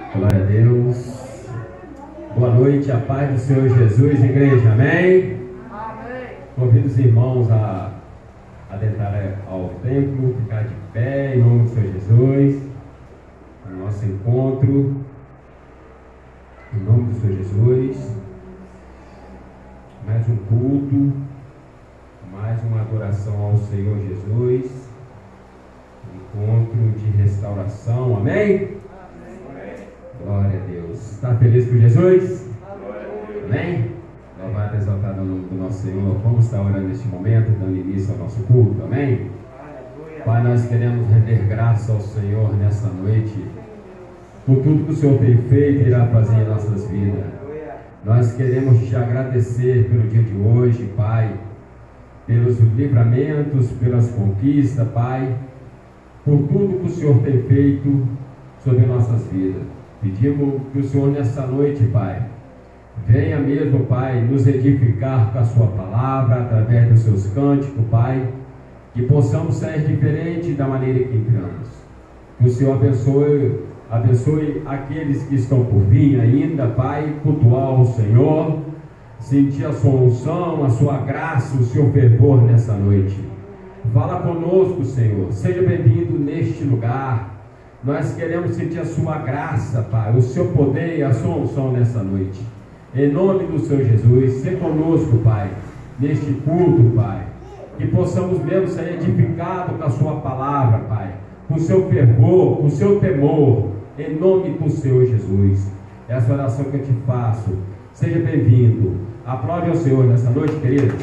Glória a Deus. Boa noite, a paz do Senhor Jesus, igreja, amém? Amém. Convido os irmãos a adentrar ao templo, ficar de pé, em nome do Senhor Jesus, no nosso encontro, em nome do Senhor Jesus. Mais um culto, mais uma adoração ao Senhor Jesus, encontro de restauração, amém? Glória a Deus. Está feliz com Jesus? Amém? Louvado e exaltado o nome do nosso Senhor. Vamos estar orando neste momento, dando início ao nosso culto, amém? Pai, nós queremos render graça ao Senhor nessa noite, por tudo que o Senhor tem feito e irá fazer em nossas vidas. Nós queremos te agradecer pelo dia de hoje, Pai, pelos livramentos, pelas conquistas, Pai, por tudo que o Senhor tem feito sobre nossas vidas. Pedimos que o Senhor nessa noite, Pai, venha mesmo, Pai, nos edificar com a sua palavra, através dos seus cânticos, Pai, que possamos sair diferente da maneira que entramos. Que o Senhor abençoe aqueles que estão por vir ainda, Pai, cultuar o Senhor, sentir a sua unção, a sua graça, o seu fervor nessa noite. Fala conosco, Senhor, seja bem-vindo neste lugar. Nós queremos sentir a sua graça, Pai, o seu poder e a sua unção nessa noite. Em nome do Senhor Jesus, seja conosco, Pai, neste culto, Pai, que possamos mesmo ser edificados com a sua palavra, Pai, com o seu fervor, com o seu temor, em nome do Senhor Jesus. Essa oração que eu te faço, seja bem-vindo. Aplaude ao Senhor nessa noite, queridos.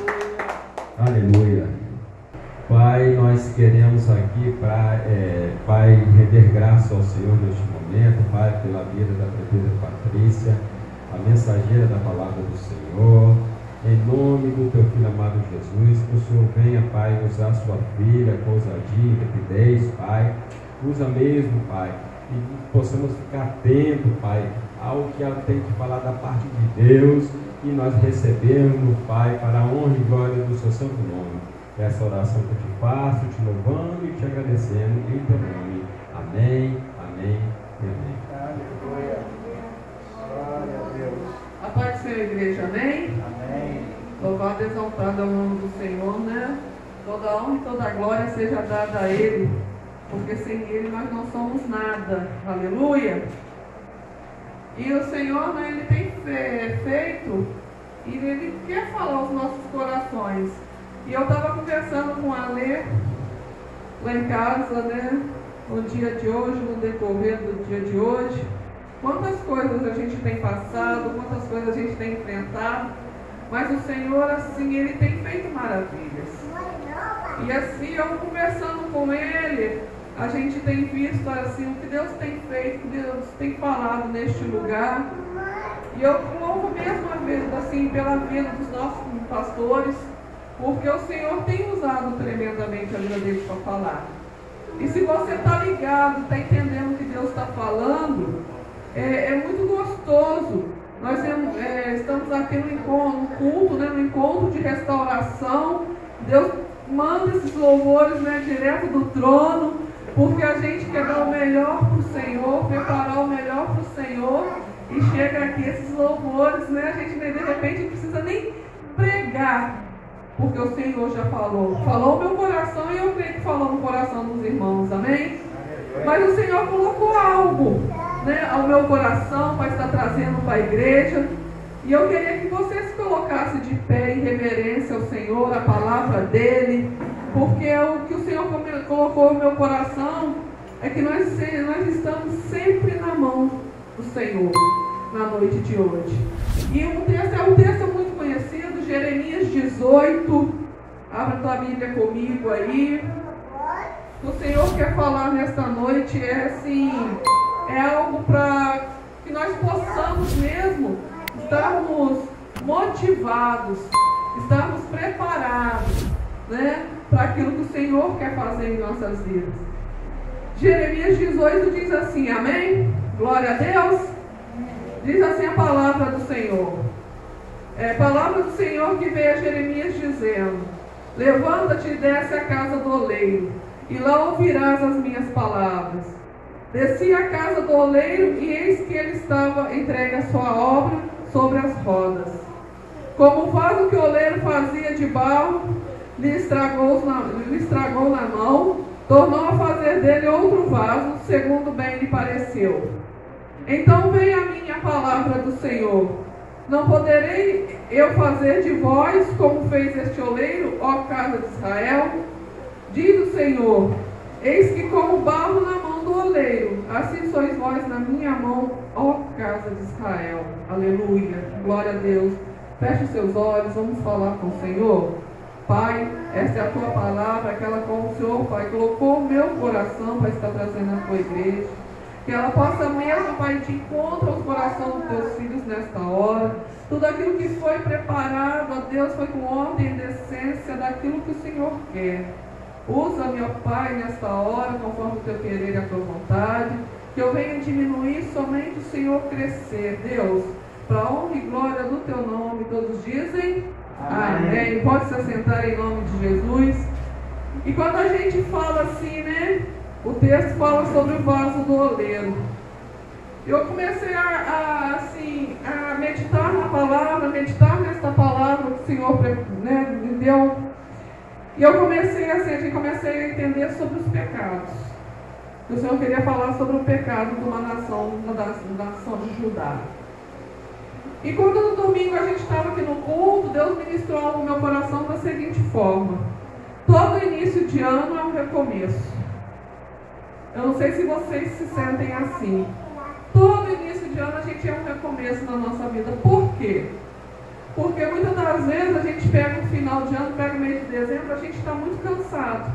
Aleluia. Pai, nós queremos aqui, Pai, render graça ao Senhor neste momento, Pai, pela vida da prefeita Patrícia, a mensageira da palavra do Senhor, em nome do teu filho amado Jesus, que o Senhor venha, Pai, usar sua filha com ousadia, rapidez, Pai, usa mesmo, Pai, e possamos ficar atentos, Pai, ao que ela tem que falar da parte de Deus, e nós recebemos, Pai, para a honra e glória do seu santo nome. Essa oração que eu te faço, te louvando e te agradecendo em teu nome. Amém, amém e amém. Aleluia. Glória a Deus. A paz do Senhor, igreja, amém? Amém. Louvado e exaltado é o nome do Senhor, né? Toda a honra e toda a glória seja dada a Ele, porque sem Ele nós não somos nada. Aleluia. E o Senhor, né, Ele tem feito e Ele quer falar aos nossos corações. E eu estava conversando com a Lê lá em casa, né? No dia de hoje, no decorrer do dia de hoje. Quantas coisas a gente tem passado, quantas coisas a gente tem enfrentado. Mas o Senhor, assim, Ele tem feito maravilhas. E assim, eu conversando com Ele, a gente tem visto, assim, o que Deus tem feito, o que Deus tem falado neste lugar. E eu louvo mesmo a vez, assim, pela vida dos nossos pastores, porque o Senhor tem usado tremendamente a vida deles para falar. E se você está ligado, está entendendo o que Deus está falando, é muito gostoso. Nós estamos aqui no culto, né, no encontro de restauração. Deus manda esses louvores, né, direto do trono, porque a gente quer dar o melhor para o Senhor, preparar o melhor para o Senhor. E chega aqui esses louvores, né, a gente de repente não precisa nem pregar, porque o Senhor já falou o meu coração, e eu creio que falou no coração dos irmãos, amém? Mas o Senhor colocou algo, né, ao meu coração para estar trazendo para a igreja, e eu queria que você se colocasse de pé em reverência ao Senhor, a palavra dele, porque o que o Senhor colocou no meu coração é que nós estamos sempre na mão do Senhor na noite de hoje. E um texto muito conhecido, Jeremias 18. Abra tua Bíblia comigo aí. O Senhor quer falar nesta noite é algo para que nós possamos mesmo estarmos motivados, estarmos preparados, né, para aquilo que o Senhor quer fazer em nossas vidas. Jeremias 18 diz assim, amém? Glória a Deus. Diz assim a palavra do Senhor. Palavra do Senhor que veio a Jeremias dizendo: levanta-te e desce à casa do oleiro, e lá ouvirás as minhas palavras. Desci à casa do oleiro, e eis que ele estava entregue a sua obra sobre as rodas. Como o vaso que o oleiro fazia de barro lhe estragou na mão, tornou a fazer dele outro vaso, segundo bem lhe pareceu. Então veio a mim a palavra do Senhor: não poderei eu fazer de vós como fez este oleiro, ó casa de Israel? Diz o Senhor: eis que como barro na mão do oleiro, assim sois vós na minha mão, ó casa de Israel. Aleluia, glória a Deus. Feche os seus olhos, vamos falar com o Senhor. Pai, essa é a tua palavra, aquela com o Senhor, Pai, colocou o meu coração para estar trazendo na tua igreja. Que ela possa mesmo, Pai, de encontro ao coração dos teus filhos nesta hora. Tudo aquilo que foi preparado, ó Deus, foi com ordem e decência daquilo que o Senhor quer. Usa, meu Pai, nesta hora, conforme o teu querer e a tua vontade. Que eu venha diminuir, somente o Senhor crescer. Deus, para a honra e glória do teu nome, todos dizem amém. Pode se assentar em nome de Jesus. E quando a gente fala assim, né? O texto fala sobre o vaso do oleiro. Eu comecei a meditar na palavra, meditar nesta palavra que o Senhor, né, me deu. E eu comecei a entender sobre os pecados. O Senhor queria falar sobre o pecado de uma nação, da nação de Judá. E quando no domingo a gente estava aqui no culto, Deus ministrou no meu coração da seguinte forma: todo início de ano é um recomeço. Eu não sei se vocês se sentem assim. Todo início de ano a gente é um recomeço na nossa vida. Por quê? Porque muitas das vezes a gente pega o final de ano, pega o mês de dezembro, a gente está muito cansado.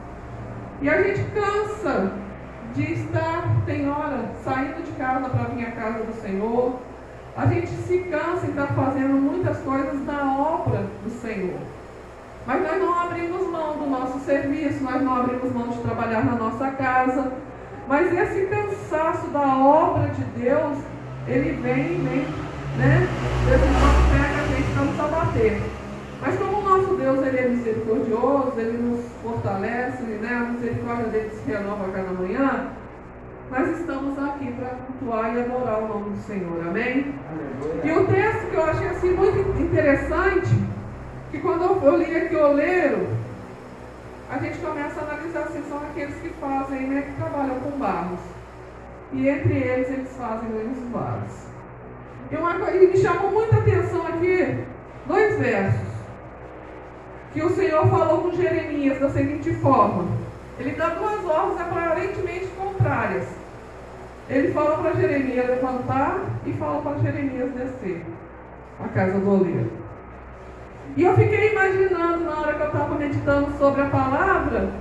E a gente cansa de estar, tem hora, saindo de casa para vir à casa do Senhor. A gente se cansa em estar fazendo muitas coisas na obra do Senhor. Mas nós não abrimos mão do nosso serviço, nós não abrimos mão de trabalhar na nossa casa. Mas esse cansaço da obra de Deus, ele vem, né? Deus não pega a gente para nos abater. Mas como o nosso Deus, ele é misericordioso, ele nos fortalece, né? A misericórdia dele se renova a cada manhã. Nós estamos aqui para cultuar e adorar o nome do Senhor, amém? E o texto que eu achei assim muito interessante, que quando eu li aqui o oleiro, a gente começa a analisar assim, são aqueles que fazem, né, que trabalham com barros. E entre eles fazem os vasos. E me chamou muita atenção aqui, 2 versos, que o Senhor falou com Jeremias da seguinte forma. Ele dá 2 ordens aparentemente contrárias. Ele fala para Jeremias levantar e fala para Jeremias descer a casa do oleiro. E eu fiquei imaginando, na hora que eu estava meditando sobre a palavra,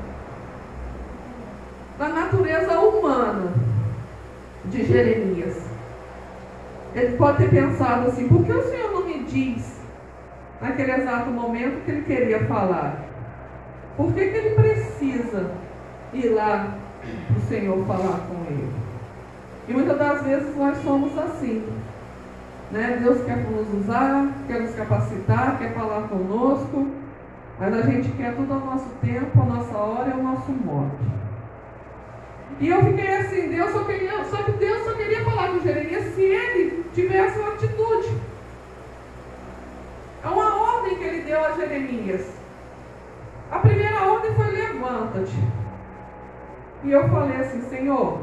da natureza humana de Jeremias. Ele pode ter pensado assim: por que o Senhor não me diz, naquele exato momento, que ele queria falar? Por que ele precisa ir lá para o Senhor falar com ele? E muitas das vezes nós somos assim, né? Deus quer nos usar, quer nos capacitar, quer falar conosco, mas a gente quer tudo ao nosso tempo, a nossa hora e ao nosso modo. E eu fiquei assim, Deus só queria falar com Jeremias se ele tivesse uma atitude. É uma ordem que ele deu a Jeremias. A primeira ordem foi: levanta-te. E eu falei assim: Senhor,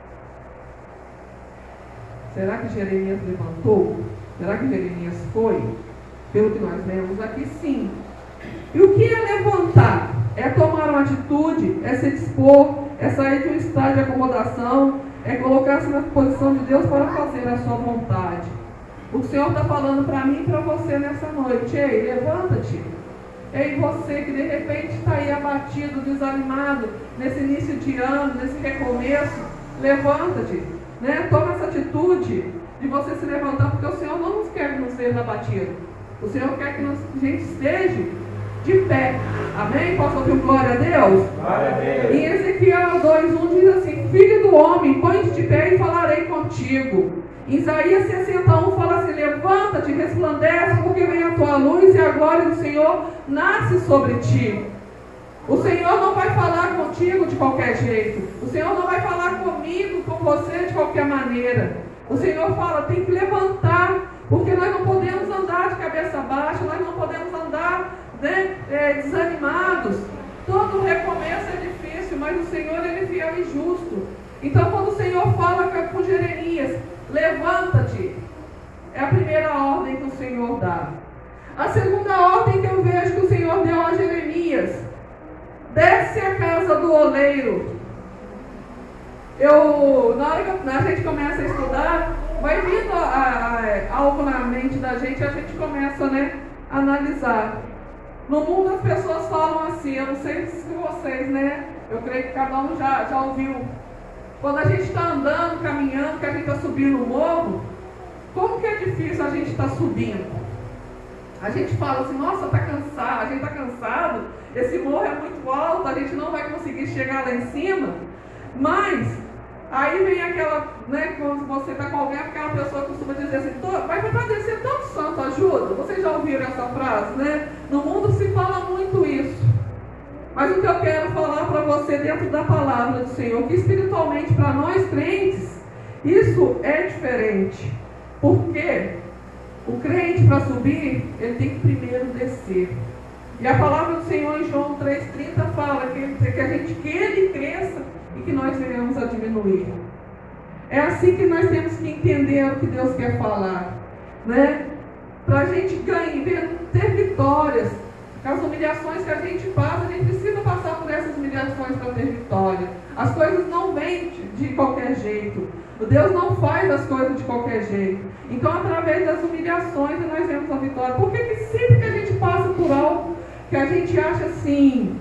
será que Jeremias levantou? Será que Jeremias foi? Pelo que nós vemos aqui, sim. E o que é levantar? É tomar uma atitude, é se dispor, é sair de um estado de acomodação, é colocar-se na posição de Deus para fazer a sua vontade. O Senhor está falando para mim e para você nessa noite: ei, levanta-te. Ei, você que de repente está aí abatido, desanimado, nesse início de ano, nesse recomeço, levanta-te, né? Toma essa atitude de você se levantar, porque o Senhor não nos quer que nos seja abatido. O Senhor quer que a gente esteja de pé. Amém? Posso ouvir glória a Deus? Glória a Deus. Em Ezequiel 2:1 diz assim: filho do homem, põe-te de pé e falarei contigo. Em Isaías 61 fala assim: levanta-te, resplandece, porque vem a tua luz e a glória do Senhor nasce sobre ti. O Senhor não vai falar contigo de qualquer jeito. O Senhor não vai falar comigo você de qualquer maneira. O Senhor fala, tem que levantar, porque nós não podemos andar de cabeça baixa, nós não podemos andar, né, desanimados. Todo recomeço é difícil, mas o Senhor, Ele é fiel e justo. Então, quando o Senhor fala com Jeremias, levanta-te, é a primeira ordem que o Senhor dá. A segunda ordem que eu vejo que o Senhor deu a Jeremias, desce a casa do oleiro. Na hora que a gente começa a estudar, vai vindo algo na mente da gente, a gente começa, né, a analisar. No mundo as pessoas falam assim, eu não sei se vocês, né, eu creio que cada um já ouviu. Quando a gente está andando, caminhando, que a gente está subindo o morro, como que é difícil a gente estar subindo? A gente fala assim, nossa, tá cansado, a gente está cansado, esse morro é muito alto, a gente não vai conseguir chegar lá em cima. Mas aí vem aquela, né, quando você está com alguém, aquela pessoa costuma dizer assim, vai para descer tanto santo ajuda. Vocês já ouviram essa frase, né? No mundo se fala muito isso. Mas o que eu quero falar para você dentro da palavra do Senhor, que espiritualmente para nós crentes, isso é diferente. Porque o crente para subir, ele tem que primeiro descer. E a palavra do Senhor em João 3,30 fala que ele cresça e que nós venhamos a diminuir. É assim que nós temos que entender o que Deus quer falar, né? Para a gente ter vitórias. As humilhações que a gente passa, a gente precisa passar por essas humilhações para ter vitória. As coisas não vêm de qualquer jeito. Deus não faz as coisas de qualquer jeito. Então, através das humilhações, nós vemos a vitória. Por que sempre que a gente passa por algo que a gente acha assim,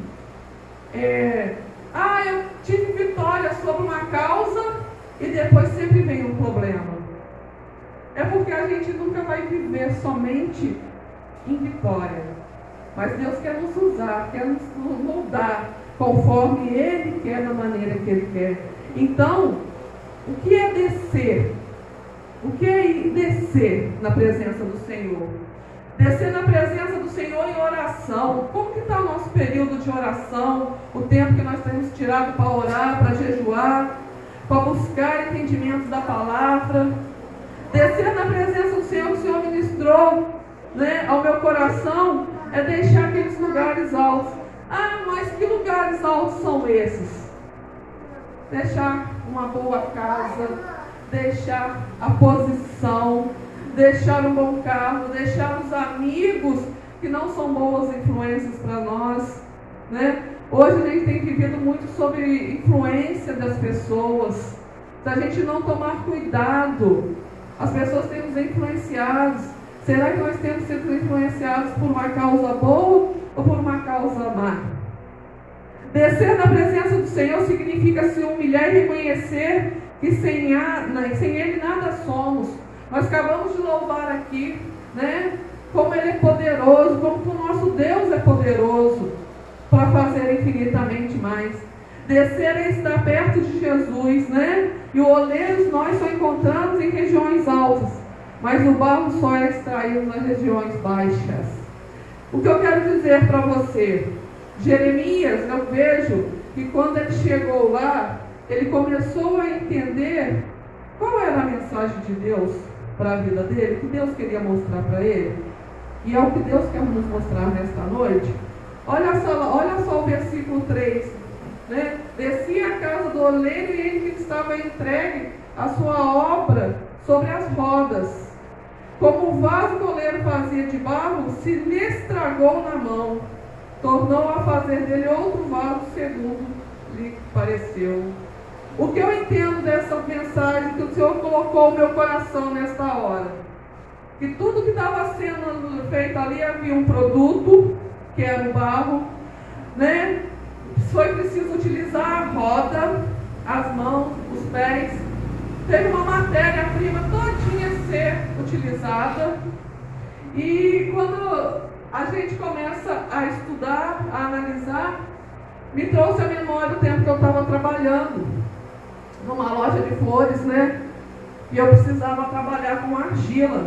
eu tive vitória sobre uma causa e depois sempre vem um problema? É porque a gente nunca vai viver somente em vitória. Mas Deus quer nos usar, quer nos moldar conforme Ele quer, da maneira que Ele quer. Então, o que é descer? O que é descer na presença do Senhor? Descer na presença do Senhor em oração. Como que está o nosso período de oração? O tempo que nós temos tirado para orar, para jejuar, para buscar entendimentos da palavra. Descer na presença do Senhor, que o Senhor ministrou, né, ao meu coração, é deixar aqueles lugares altos. Mas que lugares altos são esses? Deixar uma boa casa, deixar a posição, deixar um bom carro, deixar os amigos que não são boas influências para nós, né? Hoje a gente tem vivido muito sobre influência das pessoas. Se a gente não tomar cuidado, as pessoas têm nos influenciado. Será que nós temos sido influenciados por uma causa boa ou por uma causa má? Descer na presença do Senhor significa se humilhar e reconhecer que sem Ele nada somos. Nós acabamos de louvar aqui, né, como Ele é poderoso, como o nosso Deus é poderoso para fazer infinitamente mais. Descer é estar perto de Jesus, né? E o oleiro nós só encontramos em regiões altas, mas o barro só é extraído nas regiões baixas. O que eu quero dizer para você, Jeremias, eu vejo que quando ele chegou lá, ele começou a entender qual era a mensagem de Deus para a vida dele, que Deus queria mostrar para ele. E é o que Deus quer nos mostrar nesta noite. Olha só o versículo 3, né? Descia a casa do oleiro e ele que estava entregue a sua obra sobre as rodas. Como o vaso que o oleiro fazia de barro, se lhe estragou na mão. Tornou a fazer dele outro vaso segundo lhe pareceu. O que eu entendo dessa mensagem que o Senhor colocou no meu coração nesta hora? Que tudo que estava sendo feito ali havia um produto, que era o barro, né? Foi preciso utilizar a roda, as mãos, os pés. Teve uma matéria-prima todinha a ser utilizada. E quando a gente começa a estudar, a analisar, me trouxe à memória o tempo que eu estava trabalhando numa loja de flores, né? E eu precisava trabalhar com argila.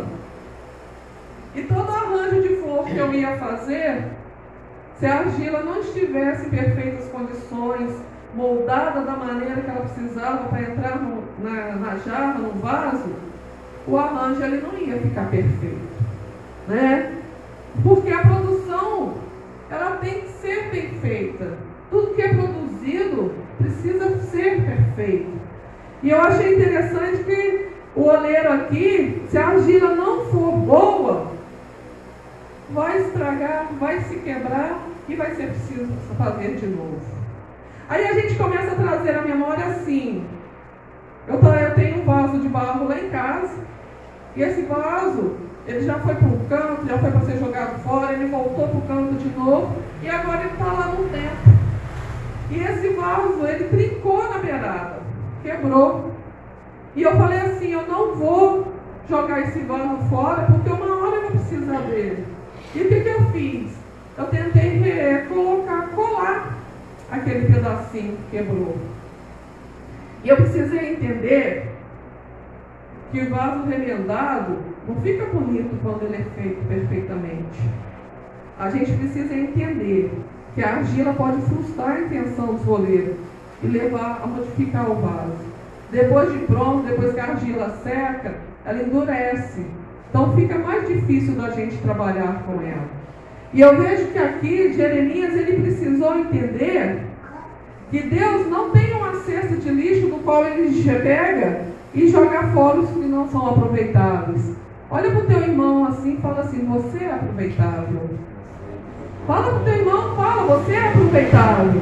E todo arranjo de flor que eu ia fazer, se a argila não estivesse em perfeitas condições, moldada da maneira que ela precisava para entrar na jarra, no vaso, o arranjo ele não ia ficar perfeito, né? Porque a produção, ela tem que ser bem feita. Tudo que é produzido precisa ser perfeito. E eu achei interessante que o oleiro aqui, se a argila não for boa, vai estragar, vai se quebrar e vai ser preciso fazer de novo. Aí a gente começa a trazer à memória assim, eu tenho um vaso de barro lá em casa, e esse vaso, ele já foi para um canto, já foi para ser jogado fora, ele voltou para o canto de novo, e agora ele está lá no tempo. E esse vaso, ele trincou na beirada, quebrou. E eu falei assim, eu não vou jogar esse vaso fora, porque uma hora eu vou precisar dele. E o que eu fiz? Eu tentei colar aquele pedacinho que quebrou. E eu precisei entender que o vaso remendado não fica bonito quando ele é feito perfeitamente. A gente precisa entender que a argila pode frustrar a intenção dos oleiros e levar a modificar o vaso. Depois de pronto, depois que a argila seca, ela endurece. Então fica mais difícil da gente trabalhar com ela. E eu vejo que aqui, Jeremias, ele precisou entender que Deus não tem uma cesta de lixo no qual ele pega e joga fora os que não são aproveitáveis. Olha para o teu irmão assim e fala assim, você é aproveitável. Fala para o teu irmão, fala, você é aproveitável.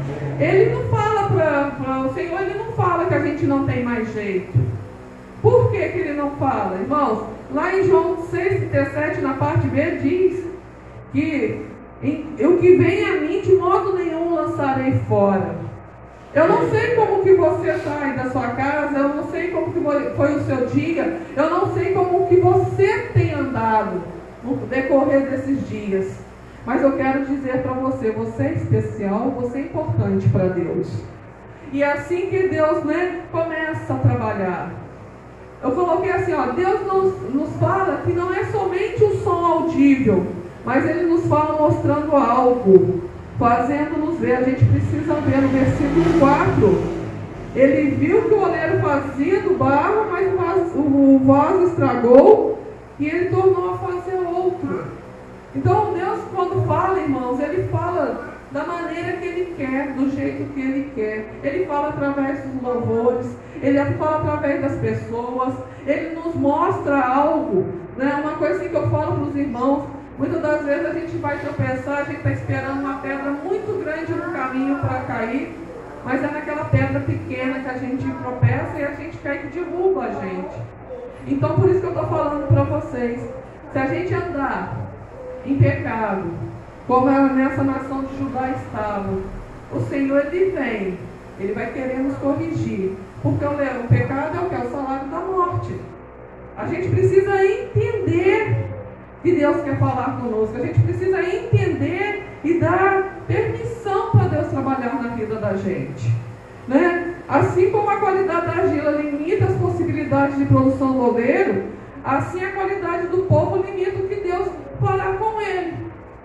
Ele não fala para o Senhor, ele não fala que a gente não tem mais jeito. Por que ele não fala? Irmãos, lá em João 6,37, na parte B, diz que o que vem a mim, de modo nenhum lançarei fora. Eu não sei como que você sai da sua casa, eu não sei como que foi o seu dia, eu não sei como que você tem andado no decorrer desses dias. Mas eu quero dizer para você, você é especial, você é importante para Deus. E é assim que Deus, começa a trabalhar. Eu coloquei assim, Deus nos fala que não é somente o som audível, mas Ele nos fala mostrando algo, fazendo-nos ver. A gente precisa ver no versículo 4. Ele viu que o oleiro fazia do barro, mas o vaso estragou, e Ele tornou a fazer outro. Então Deus, quando fala, irmãos, Ele fala da maneira que Ele quer, do jeito que Ele quer. Ele fala através dos louvores, Ele fala através das pessoas, Ele nos mostra algo, uma coisa assim que eu falo para os irmãos, muitas das vezes a gente vai tropeçar, a gente está esperando uma pedra muito grande no caminho para cair, mas é naquela pedra pequena que a gente tropeça e a gente cai que derruba a gente. Então por isso que eu estou falando para vocês, se a gente andar em pecado, como nessa nação de Judá estava, o Senhor Ele vem, Ele vai querer nos corrigir, porque o pecado é o que? É o salário da morte. A gente precisa entender que Deus quer falar conosco, a gente precisa entender e dar permissão para Deus trabalhar na vida da gente, Assim como a qualidade da argila limita as possibilidades de produção do oleiro, assim a qualidade do povo limita o que Deus fará com ele.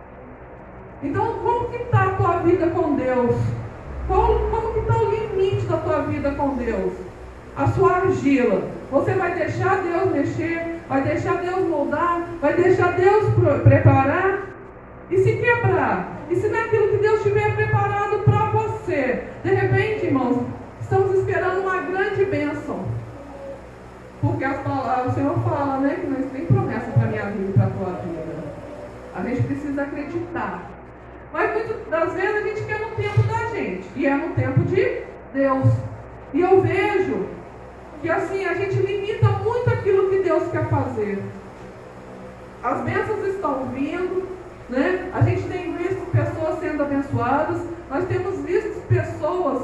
Então, como que está a tua vida com Deus? Como que está o limite da tua vida com Deus? A sua argila. Você vai deixar Deus mexer? Vai deixar Deus moldar? Vai deixar Deus preparar? E se quebrar? E se não é aquilo que Deus tiver preparado para você? De repente, irmãos, estamos esperando uma grande bênção. Porque as palavras, o Senhor fala, que não tem promessa para a minha vida e para a tua vida. A gente precisa acreditar. Mas muitas das vezes a gente quer no tempo da gente. E é no tempo de Deus. E eu vejo que assim, a gente limita muito aquilo que Deus quer fazer. As bênçãos estão vindo, A gente tem visto pessoas sendo abençoadas. Nós temos visto pessoas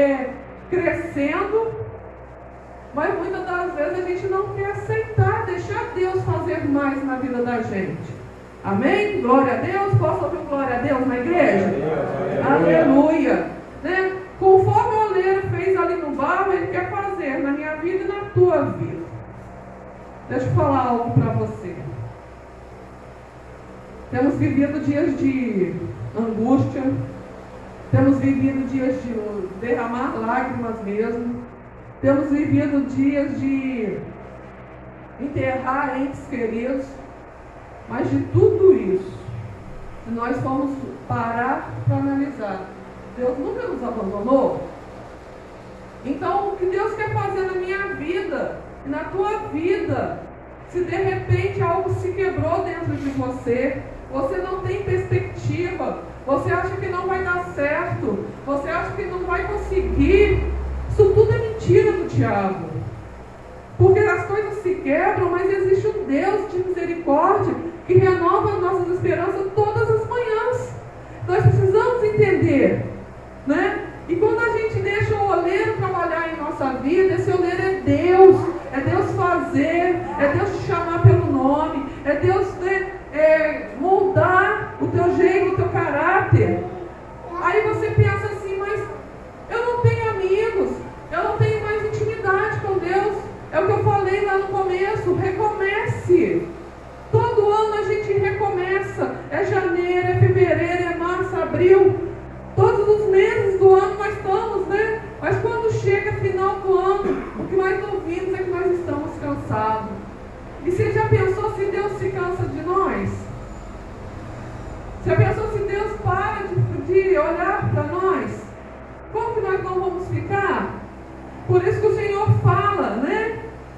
crescendo. Mas muitas das vezes a gente não quer aceitar, deixar Deus fazer mais na vida da gente. Amém? Glória a Deus. Posso ouvir glória a Deus na igreja? Aleluia. Conforme o oleiro fez ali no barro, Ele quer fazer na minha vida e na tua vida. Deixa eu falar algo para você. Temos vivido dias de angústia, Temos vivido dias de derramar lágrimas mesmo. Temos vivido dias de enterrar entes queridos. Mas de tudo isso, se nós formos parar para analisar, Deus nunca nos abandonou. Então, o que Deus quer fazer na minha vida e na tua vida, se de repente algo se quebrou dentro de você, você não tem perspectiva, você acha que não vai dar certo, você acha que não vai conseguir, isso tudo é mentira do diabo. Porque as coisas se quebram, mas existe um Deus de misericórdia que renova as nossas esperanças todas as manhãs. Nós precisamos entender, né? E quando a gente deixa o oleiro trabalhar em nossa vida, esse oleiro é Deus fazer, é Deus te chamar pelo nome, é Deus moldar o teu jeito, o teu caráter. Aí você pensa assim, mas eu não tenho amigos, eu não tenho mais intimidade com Deus. É o que eu falei lá no começo, recomece. Todo ano a gente recomeça. É janeiro, é fevereiro, é março, abril. Todos os meses do ano nós estamos, né? Mas quando chega final do ano, o que nós ouvimos é que nós estamos cansados. E você já pensou se Deus se cansa de nós? Você já pensou se Deus para de olhar para nós? Como que nós não vamos ficar? Por isso que o Senhor fala, né?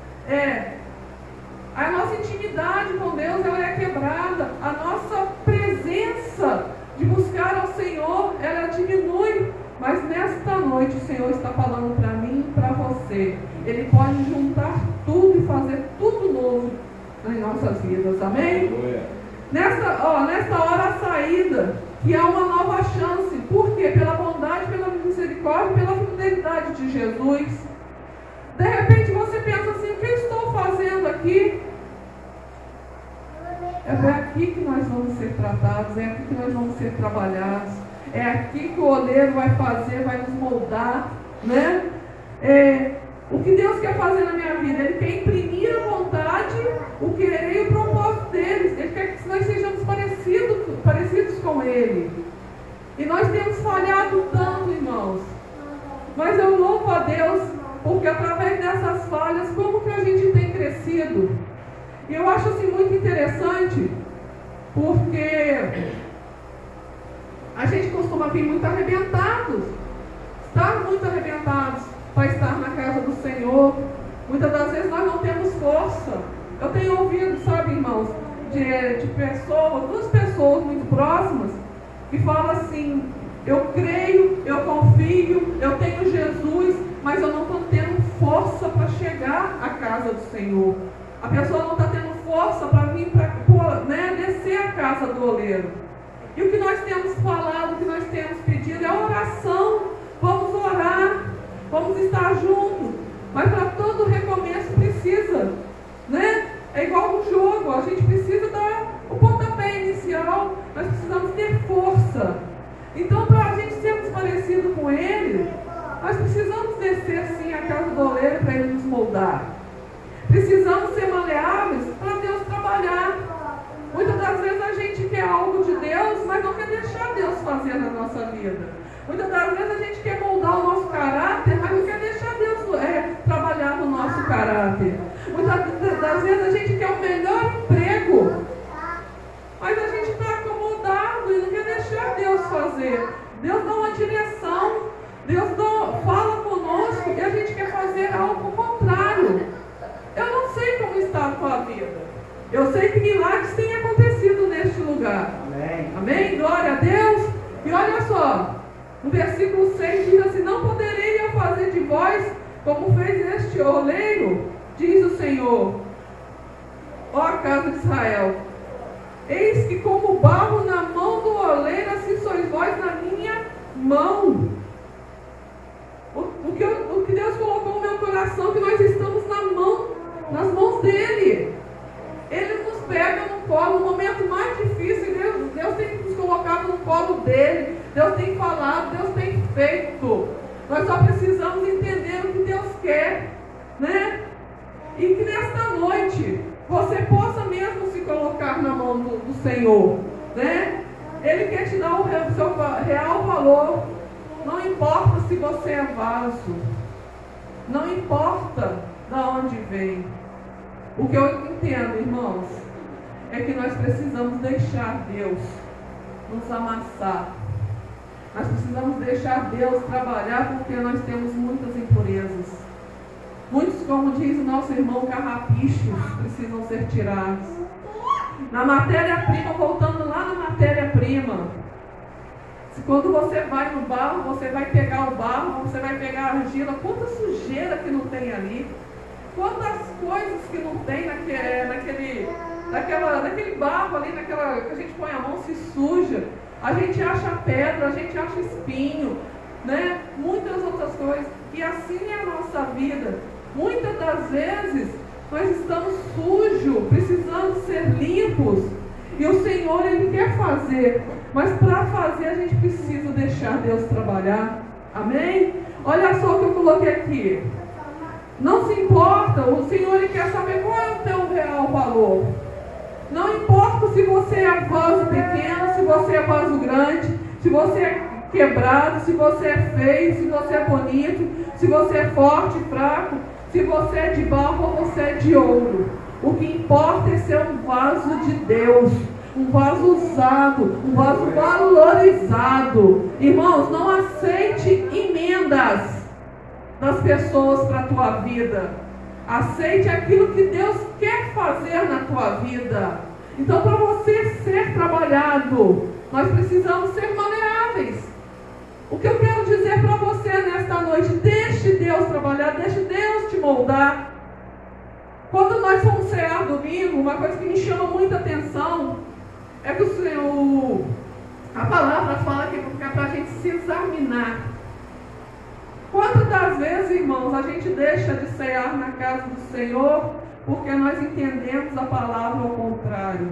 A nossa intimidade com Deus, ela é quebrada. A nossa presença de buscar ao Senhor, ela diminui. Mas nesta noite o Senhor está falando para mim e para você. Ele pode juntar tudo e fazer tudo novo nas nossas vidas. Amém? Nesta hora a saída, que é uma nova chance. Por quê? Pela bondade, pela misericórdia, pela fidelidade de Jesus. De repente você pensa assim, o que eu estou fazendo aqui? É aqui que nós vamos ser tratados, é aqui que nós vamos ser trabalhados, é aqui que o oleiro vai fazer, vai nos moldar, né? O que Deus quer fazer na minha vida? Ele quer imprimir a vontade, o querer e o propósito deles. Ele quer que nós sejamos parecidos com Ele. E nós temos falhado tanto, irmãos. Mas eu louvo a Deus, porque através dessas falhas, como que a gente tem crescido? E eu acho assim muito interessante, porque a gente costuma vir muito arrebentados, estar muito arrebentados para estar na casa do Senhor. Muitas das vezes nós não temos força. Eu tenho ouvido, sabe, irmãos, de pessoas, duas pessoas muito próximas, que falam assim, eu creio, eu confio, eu tenho Jesus, mas eu não estou tendo força para chegar à casa do Senhor. A pessoa não está tendo força para vir, descer a casa do oleiro. E o que nós temos falado, o que nós temos pedido é oração. Vamos orar, vamos estar juntos. Mas para todo recomeço precisa, né? É igual um jogo, a gente precisa dar o pontapé inicial, nós precisamos ter força. Então, para a gente sermos parecidos com Ele, nós precisamos descer sim a casa do oleiro para Ele nos moldar. Precisamos ser maleáveis para Deus trabalhar. Muitas das vezes a gente quer algo de Deus, mas não quer deixar Deus fazer na nossa vida. Muitas das vezes a gente quer moldar o nosso caráter, mas não quer deixar Deus trabalhar no nosso caráter. Muitas das vezes a gente quer o melhor emprego, mas a gente está acomodado e não quer deixar Deus fazer. Deus dá uma direção, Deus fala conosco e a gente quer fazer algo contrário. Eu não sei como está a tua vida. Eu sei que milagres têm acontecido neste lugar. Amém. Amém? Glória a Deus. E olha só, no versículo 6 diz assim, não poderei eu fazer de vós como fez este oleiro, diz o Senhor, ó casa de Israel. Eis que como barro na mão do oleiro, assim sois vós na minha mão. O que Deus colocou no meu coração, que nós estamos nas mãos dEle. Ele nos pega no colo, no momento mais difícil, Deus tem nos colocado no colo dEle, Deus tem falado, Deus tem feito. Nós só precisamos entender o que Deus quer, né? E que nesta noite você possa mesmo se colocar na mão do Senhor, né? Ele quer te dar o seu real valor. Não importa se você é vaso. Não importa de onde vem. O que eu entendo, irmãos, é que nós precisamos deixar Deus nos amassar. Nós precisamos deixar Deus trabalhar, porque nós temos muitas impurezas. Muitos, como diz o nosso irmão, carrapichos precisam ser tirados. Na matéria-prima, voltando lá na matéria-prima, quando você vai no barro, você vai pegar o barro, você vai pegar a argila, quanta sujeira que não tem ali, quantas coisas que não tem naquele barro ali, naquela que a gente põe a mão, se suja. A gente acha pedra, a gente acha espinho, né? Muitas outras coisas. E assim é a nossa vida. Muitas das vezes nós estamos sujos, precisando ser limpos. E o Senhor, Ele quer fazer. Mas para fazer a gente precisa deixar Deus trabalhar. Amém? Olha só o que eu coloquei aqui. Não se importa, o Senhor Ele quer saber qual é o teu real valor. Não importa se você é vaso pequeno, se você é vaso grande, se você é quebrado, se você é feio, se você é bonito, se você é forte, fraco, se você é de barro ou você é de ouro. O que importa é ser um vaso de Deus, um vaso usado, um vaso valorizado. Irmãos, não aceite emendas das pessoas para a tua vida. Aceite aquilo que Deus quer fazer na tua vida. Então, para você ser trabalhado, nós precisamos ser maleáveis. O que eu quero dizer para você nesta noite: deixe Deus trabalhar, deixe Deus te moldar. Quando nós fomos cear domingo, uma coisa que me chama muita atenção é que a palavra fala que é para a gente se examinar. Quantas das vezes, irmãos, a gente deixa de cear na casa do Senhor porque nós entendemos a palavra ao contrário?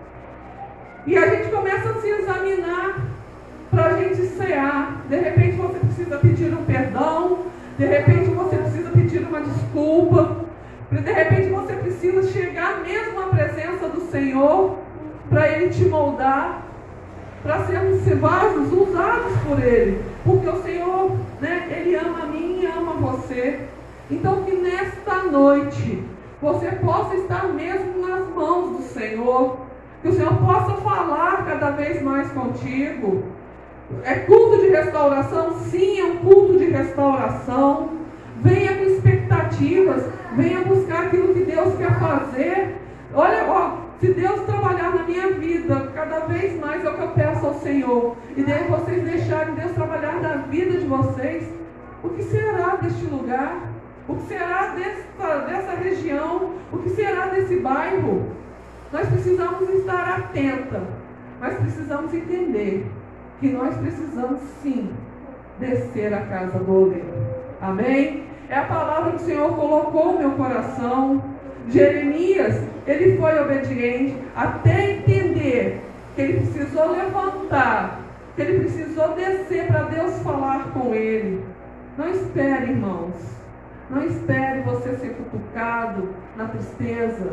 E a gente começa a se examinar para a gente cear. De repente você precisa pedir um perdão, de repente você precisa pedir uma desculpa, de repente você precisa chegar mesmo à presença do Senhor para Ele te moldar, para sermos vasos usados por Ele, porque o Senhor, né, Ele ama a mim e ama você. Então que nesta noite você possa estar mesmo nas mãos do Senhor, que o Senhor possa falar cada vez mais contigo. É culto de restauração? Sim, é um culto de restauração. Venha com expectativas, venha buscar aquilo que Deus quer fazer. Olha, se Deus trabalhar na minha vida, cada vez mais é o que eu peço ao Senhor. E daí vocês deixarem Deus trabalhar na vida de vocês, o que será deste lugar? O que será dessa região? O que será desse bairro? Nós precisamos estar atentos, mas precisamos entender que nós precisamos sim descer à casa do oleiro. Amém? É a palavra que o Senhor colocou no meu coração. Jeremias, ele foi obediente até entender que ele precisou levantar, que ele precisou descer para Deus falar com ele. Não espere, irmãos. Não espere você ser cutucado na tristeza,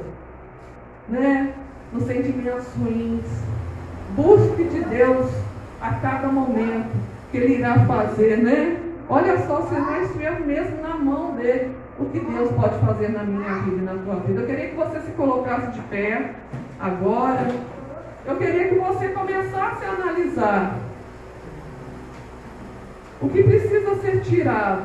né? Nos sentimentos ruins. Busque de Deus a cada momento que Ele irá fazer, né? Olha só, se nós estivermos mesmo na mão dele, o que Deus pode fazer na minha vida e na tua vida. Eu queria que você se colocasse de pé agora. Eu queria que você começasse a analisar o que precisa ser tirado,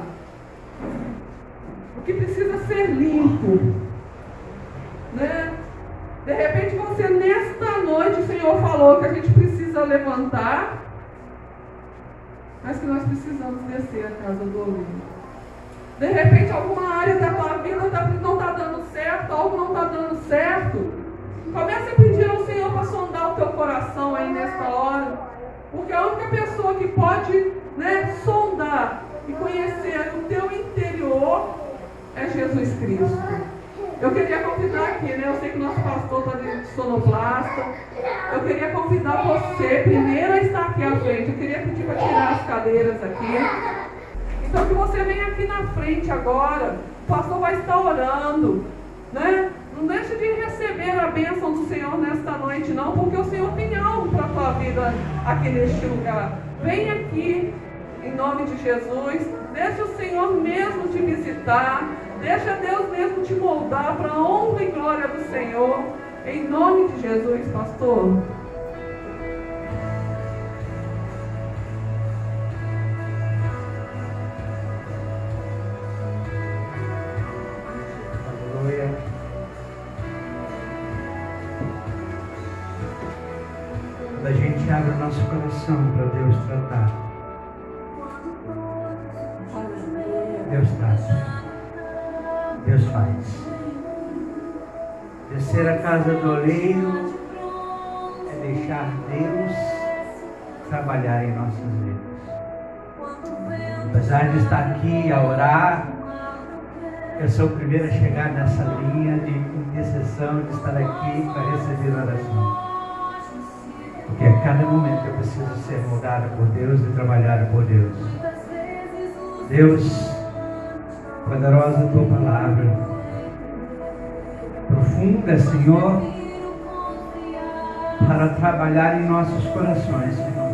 o que precisa ser limpo, né? De repente você, nesta noite, o Senhor falou que a gente precisa levantar, mas que nós precisamos descer a casa do oleiro. De repente alguma área da tua vida não está dando certo, algo não está dando certo. Comece a pedir ao Senhor para sondar o teu coração aí nesta hora, porque a única pessoa que pode, né, sondar e conhecer o teu interior é Jesus Cristo. Eu queria convidar aqui, né? Eu sei que o nosso pastor está de sonoplasta. Eu queria convidar você primeiro a estar aqui à frente. Eu queria pedir para tirar as cadeiras aqui. Então que você venha aqui na frente agora. O pastor vai estar orando, né? Não deixe de receber a bênção do Senhor nesta noite, não, porque o Senhor tem algo para a tua vida aqui neste lugar. Vem aqui. em nome de Jesus. Deixa o Senhor mesmo te visitar, deixa Deus mesmo te moldar para a honra e glória do Senhor, em nome de Jesus, pastor. Quando a gente abre o nosso coração para Deus tratar, Deus trata, Deus faz. Descer a casa do oleiro é deixar Deus trabalhar em nossas vidas. Apesar de estar aqui a orar, eu sou o primeiro a chegar nessa linha de intercessão, de estar aqui para receber oração. Porque a cada momento eu preciso ser moldado por Deus e trabalhado por Deus. Deus, poderosa a tua palavra, profunda, Senhor, para trabalhar em nossos corações, Senhor.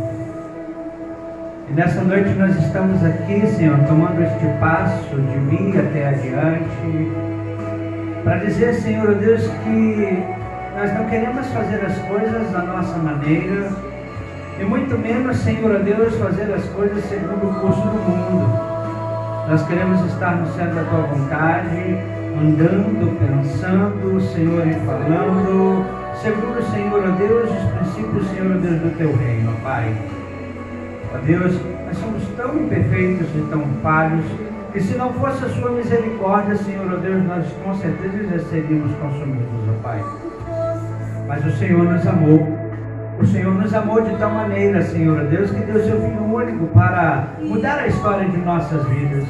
E nessa noite nós estamos aqui, Senhor, tomando este passo de vir até adiante, para dizer, Senhor Deus, que nós não queremos fazer as coisas da nossa maneira, e muito menos, Senhor Deus, fazer as coisas segundo o curso do mundo. Nós queremos estar no centro da tua vontade, andando, pensando, Senhor, e falando, segundo, Senhor Deus, os princípios, Senhor Deus, do teu reino, Pai. Ó Deus, nós somos tão imperfeitos e tão falhos, que se não fosse a sua misericórdia, Senhor Deus, nós com certeza já seríamos consumidos, ó Pai. Mas o Senhor nos amou. O Senhor nos amou de tal maneira, Senhor Deus, que deu seu Filho único para mudar a história de nossas vidas.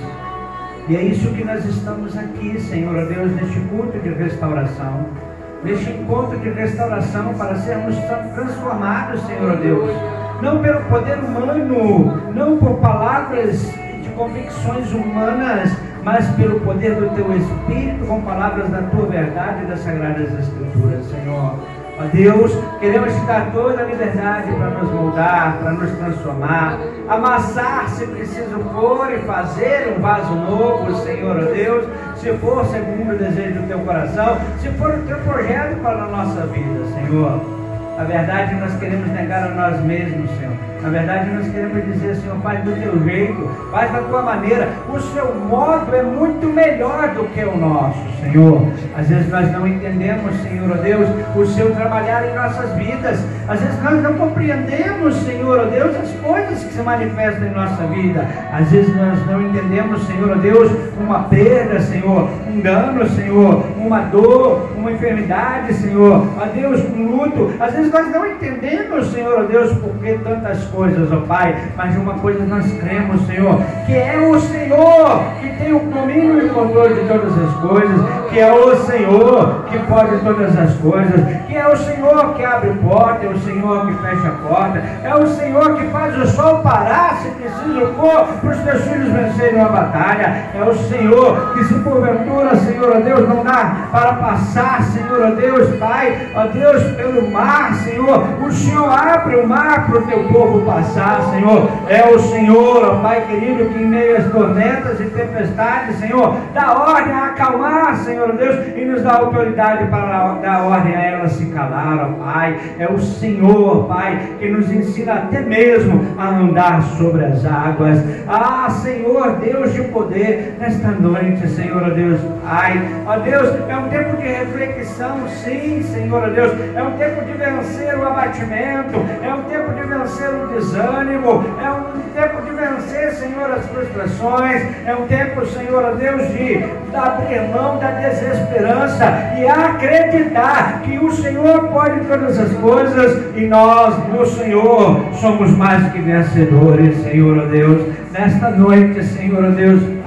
E é isso que nós estamos aqui, Senhor Deus, neste culto de restauração, neste encontro de restauração, para sermos transformados, Senhor Deus, não pelo poder humano, não por palavras de convicções humanas, mas pelo poder do teu Espírito, com palavras da tua verdade e das Sagradas Escrituras, Senhor. Ó Deus, queremos te dar toda a liberdade para nos moldar, para nos transformar, amassar se preciso for e fazer um vaso novo, Senhor, ó Deus, se for segundo o desejo do teu coração, se for o teu projeto para a nossa vida, Senhor. Na verdade, nós queremos negar a nós mesmos, Senhor. Na verdade, nós queremos dizer, Senhor, faz do teu jeito, faz da tua maneira. O seu modo é muito melhor do que o nosso, Senhor. Às vezes nós não entendemos, Senhor, ó Deus, o seu trabalhar em nossas vidas. Às vezes nós não compreendemos, Senhor, ó Deus, as coisas que se manifestam em nossa vida. Às vezes nós não entendemos, Senhor, ó Deus, uma perda, Senhor, um dano, Senhor, uma dor, uma enfermidade, Senhor, ó Deus, um luto. Às vezes nós não entendemos, Senhor, ó Deus, por que tantas coisas, ó Pai, mas uma coisa nós cremos, Senhor, que é o Senhor que tem o domínio e o controle de todas as coisas, que é o Senhor que pode todas as coisas, que é o Senhor que abre porta, é o Senhor que fecha a porta, é o Senhor que faz o sol parar se preciso for, para os teus filhos vencerem uma batalha, é o Senhor que, se porventura, Senhor, ó Deus, não dá para passar, Senhor, ó Deus, Pai, ó Deus, pelo mar, Senhor, o Senhor abre o mar para o teu povo passar, Senhor. É o Senhor, ó Pai querido, que em meio às tormentas e tempestades, Senhor, dá ordem a acalmar, Senhor Deus, e nos dá autoridade para dar ordem a elas se calar, ó Pai. É o Senhor, Pai, que nos ensina até mesmo a andar sobre as águas. Ah, Senhor, Deus de poder, nesta noite, Senhor, ó Deus, Pai, ó Deus, é um tempo de reflexão, sim, Senhor, ó Deus, é um tempo de vencer o abatimento, é um tempo de vencer o desânimo, é um tempo de vencer, Senhor, as frustrações, é um tempo, Senhor, ó Deus, de abrir mão da desesperança e acreditar que o Senhor pode todas as coisas e nós, no Senhor, somos mais que vencedores, Senhor, ó Deus. Nesta noite, Senhor, ó Deus,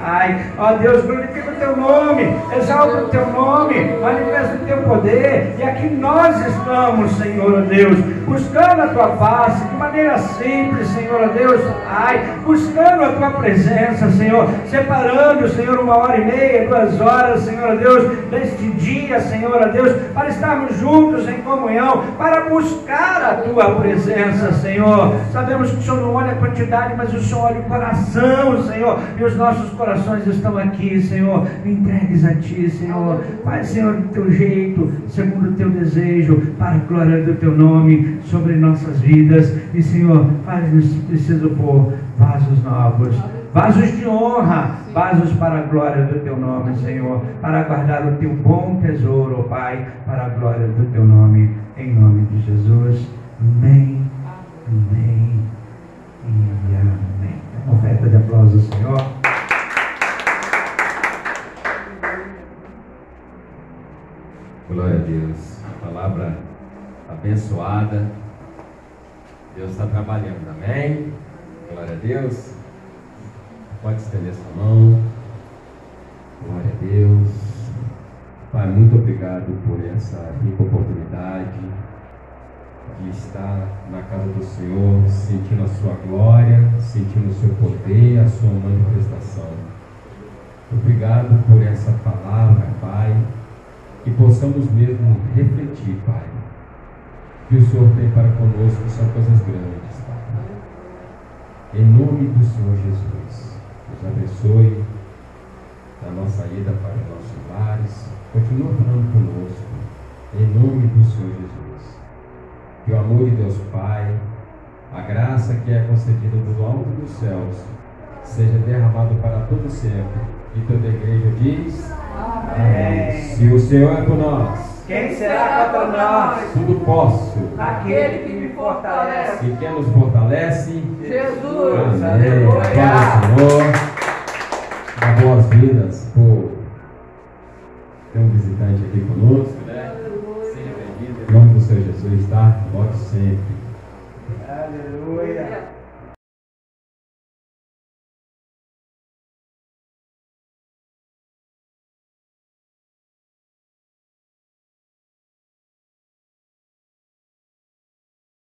Pai. Ó Deus, glorifica o teu nome, exalta o teu nome, manifesta o teu poder. E aqui nós estamos, Senhor Deus, buscando a tua face de maneira simples, Senhor Deus, Pai, buscando a tua presença, Senhor, separando, Senhor, 1h30, 2 horas, Senhor Deus, deste dia, Senhor Deus, para estarmos juntos em comunhão, para buscar a tua presença, Senhor. Sabemos que o Senhor não olha a quantidade, mas o Senhor olha o coração, Senhor, e os nossos corações estão aqui, Senhor, entregues a ti, Senhor. Faz, Senhor, do teu jeito, segundo o teu desejo, para a glória do teu nome sobre nossas vidas. E, Senhor, faz-nos, se preciso pôr, vasos novos, vasos de honra, vasos para a glória do teu nome, Senhor, para guardar o teu bom tesouro, ó Pai, para a glória do teu nome, em nome de Jesus. Amém, amém e amém. Uma oferta de aplausos, Senhor. Glória a Deus. Palavra abençoada. Deus está trabalhando, amém? Glória a Deus. Pode estender sua mão. Glória a Deus. Pai, muito obrigado por essa rica oportunidade de estar na casa do Senhor, sentindo a sua glória, sentindo o seu poder, a sua manifestação. Obrigado por essa palavra, Pai, que possamos mesmo refletir, Pai, que o Senhor tem para conosco são coisas grandes, Pai. Em nome do Senhor Jesus, nos abençoe na nossa ida para os nossos lares. Continua falando conosco, em nome do Senhor Jesus. Que o amor de Deus Pai, a graça que é concedida do alto dos céus, seja derramado para todo sempre. E toda a igreja diz: amém. Se o Senhor é por nós, quem será contra nós? Tudo posso Aquele que me fortalece. E quem nos fortalece? Jesus. Amém. Glória ao Senhor. Dá boas-vindas por ter um visitante aqui conosco, né? Seja bem-vindo. Em nome do Senhor Jesus, tá? Volte sempre. Aleluia.